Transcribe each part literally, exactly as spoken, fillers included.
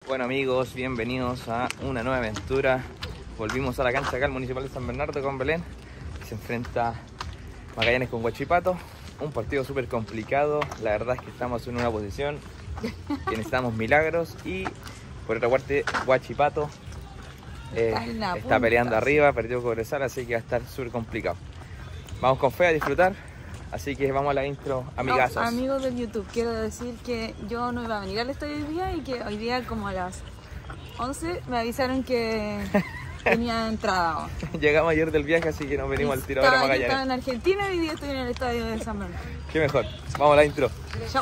Bueno amigos, bienvenidos a una nueva aventura. Volvimos a la cancha acá, al Municipal de San Bernardo con Belén. Se enfrenta Magallanes con Huachipato. Un partido súper complicado. La verdad es que estamos en una posición que necesitamos milagros. Y por otra parte, Huachipato eh, está peleando arriba, perdió Cobresal, así que va a estar súper complicado. Vamos con fe a disfrutar. Así que vamos a la intro, amigazos. No, amigos del YouTube, quiero decir que yo no iba a venir al estadio hoy día y que hoy día como a las once me avisaron que tenía entrada. Llegamos ayer del viaje, así que nos venimos al tiro de la Magallanes. Estaba en Argentina y hoy día estoy en el estadio de San Bernardo. Qué mejor. Vamos a la intro. Chao.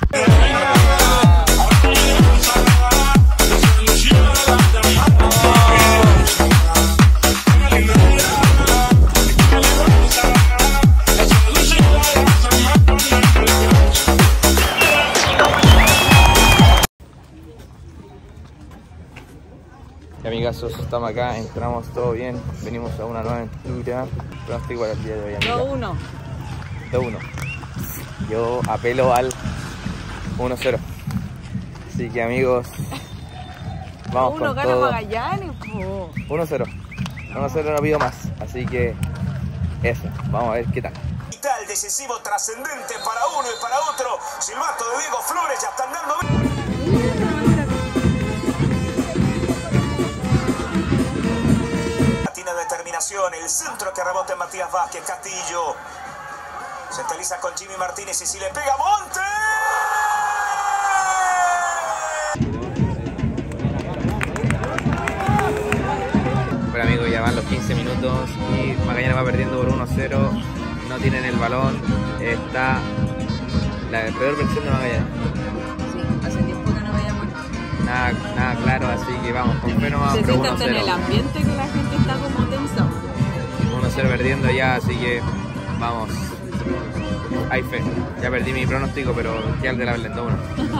Y amigazos, estamos acá, entramos todo bien, venimos a una nueva aventura. Pronóstico para el día de hoy, amiga. dos uno. dos uno. Yo apelo al uno cero. Así que amigos, vamos uno con gana todo. Magallanes, po. uno cero. uno cero no pido más, así que eso, vamos a ver qué tal. Vital, decisivo, trascendente para uno y para otro. Silbato de Diego Flores, ya están dando... Determinación, el centro que rebota en Matías Vázquez, Castillo. Centraliza con Jimmy Martínez y si le pega Monte. Bueno amigos, ya van los quince minutos y Magallanes va perdiendo por uno cero. No tienen el balón, está la peor versión de Magallanes. Sí, hace tiempo que no veíamos. Nada, nada claro, así que vamos, con fe nomás, Se pero siente uno hasta en cero. el ambiente que la gente está como tensa. uno cero perdiendo ya, así que vamos. Hay fe. Ya perdí mi pronóstico, pero que al de la Belén dos uno.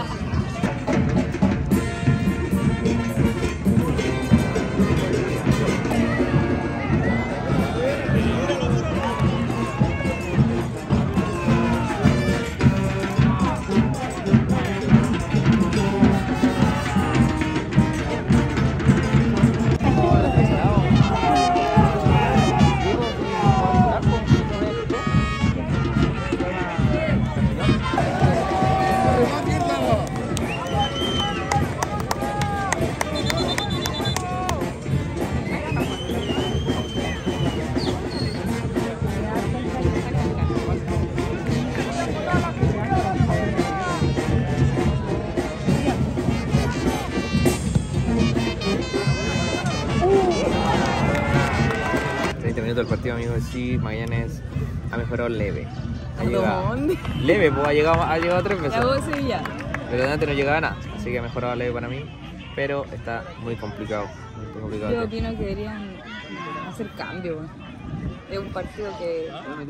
Del partido, amigos, sí, Magallanes ha mejorado leve. Ha llegado, ¿Dónde? leve, pues ha llegado, ha llegado tres veces. La voz de Sevilla. Pero antes no llegaba nada, así que ha mejorado leve para mí. Pero está muy complicado. Muy complicado. Yo opino que deberían hacer cambio. Es un partido que...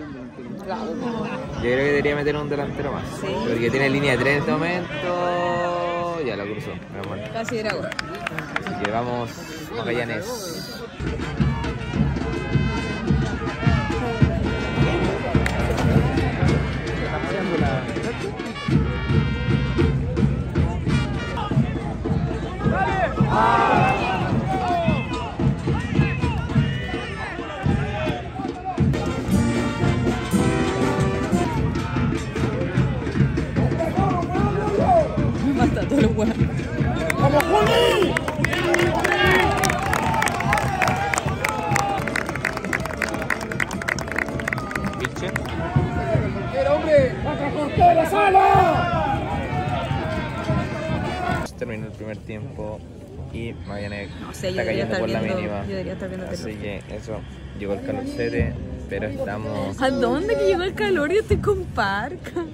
Yo creo que debería meter un delantero más. Sí. Porque tiene línea de tres en este momento. Ya lo cruzó, menos mal. Casi era gol. Así que vamos, Magallanes. Basta todo lo bueno. ¡Vamos, Juli! Vilche. hombre! ¡Baja la sala! Terminó el primer tiempo y Magallanes No sé, está cayendo por la viendo, mínima. yo debería estar viendo Así televisión. que eso, llegó el calorcete, pero estamos... ¿A dónde que llegó el calor? Yo estoy con Parca.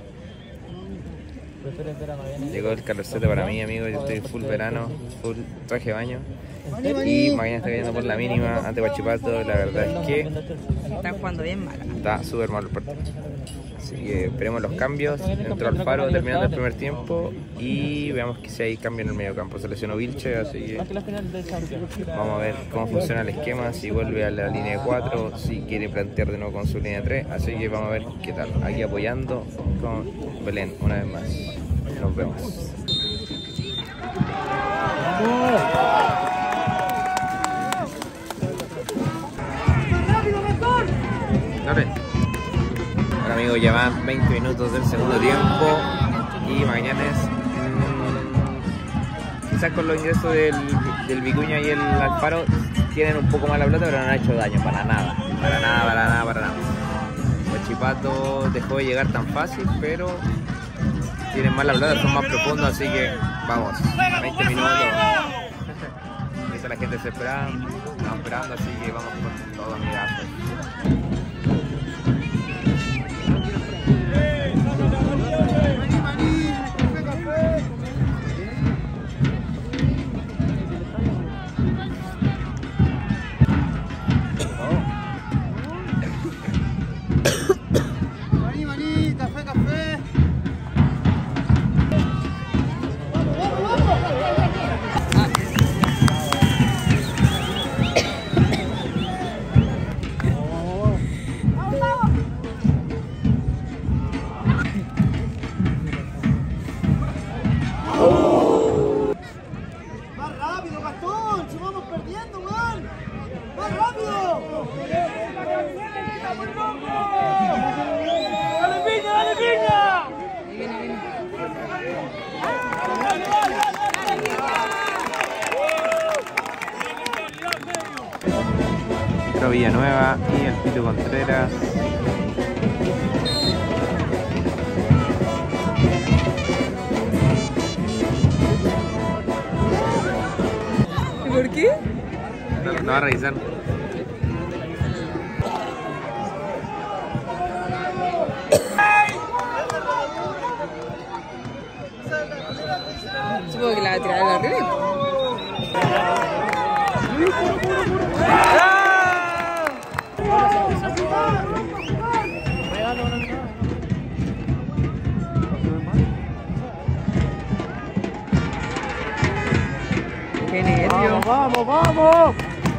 Llegó el calorcete para mí, amigos. Yo estoy full verano, full traje de baño. Y Magallanes está cayendo por la mínima ante Huachipato. La verdad es que Están jugando bien mal. está súper mal el partido. Así que esperemos los cambios. Entró Alfaro terminando el primer tiempo y veamos que si hay cambio en el medio campo. Se lesionó Vilche, así que vamos a ver cómo funciona el esquema, si vuelve a la línea de cuatro, si quiere plantear de nuevo con su línea de tres. Así que vamos a ver qué tal. Aquí apoyando con Belén una vez más. Nos vemos. amigos, ya van veinte minutos del segundo tiempo y Magallanes, mmm, quizás con los ingresos del, del Vicuña y el Alfaro, tienen un poco más la pelota, pero no han hecho daño, para nada, para nada, para nada, para nada. Huachipato dejó de llegar tan fácil, pero tienen más la pelota, son más profundos, así que vamos, veinte minutos. Eso la gente se espera, estamos esperando, así que vamos con todo, amigazos. Villanueva y el Pito Contreras. ¿Y por qué? No, no va a revisar. Supongo que la va a tirar a la red. ¡Qué nervio! ¡Vamos, vamos!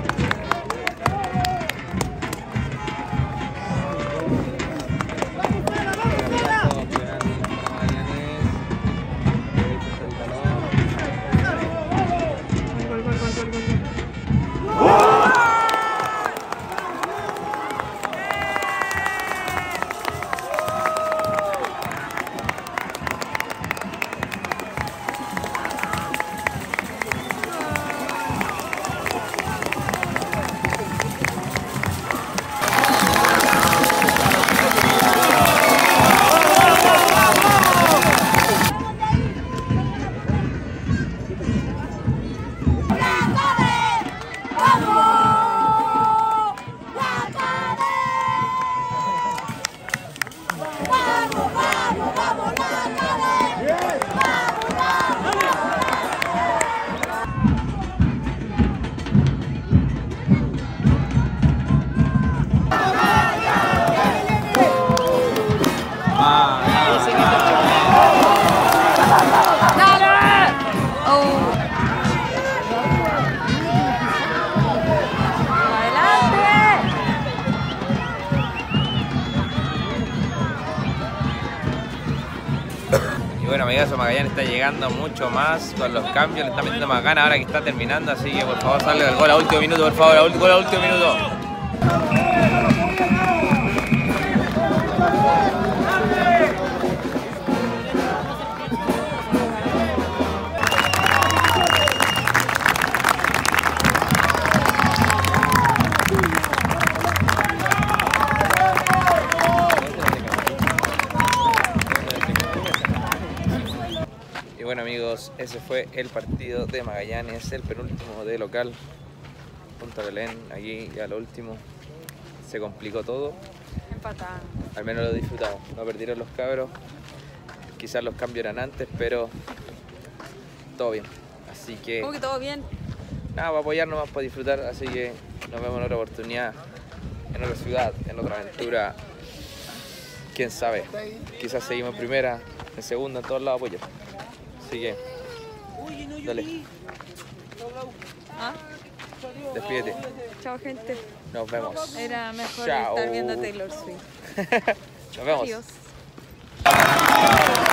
Bueno, amigos, Magallanes está llegando mucho más con los cambios, le está metiendo más ganas ahora que está terminando, así que por favor salga el gol a último minuto, por favor, a gol a último minuto. Bueno amigos, ese fue el partido de Magallanes, el penúltimo de local junto a Belén. Aquí ya lo último se complicó todo. Empataron. Al menos lo disfrutamos, no perdieron los cabros. Quizás los cambios eran antes, pero todo bien. Así que... ¿Cómo que todo bien? Nada, para apoyarnos más, para disfrutar. Así que nos vemos en otra oportunidad, en otra ciudad, en otra aventura. Quién sabe, quizás seguimos en primera, en segunda, en todos lados apoyo. Así que, dale. ¿Ah? Despídete. Chao, gente. Nos vemos. Era mejor Chao. estar viendo Taylor Swift. Nos vemos. Adiós.